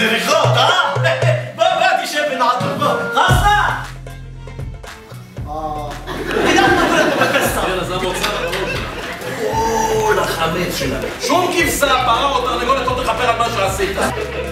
איזה ריחות, אה? בוא, תשב ונעטור, בוא. חסה! תדע מה קורה פה בפסטה. יאללה, זה המוצא הראש. או, לחמץ שלנו. שום כבשה, פרה או תרנגולת לא תכפר על מה שעשית.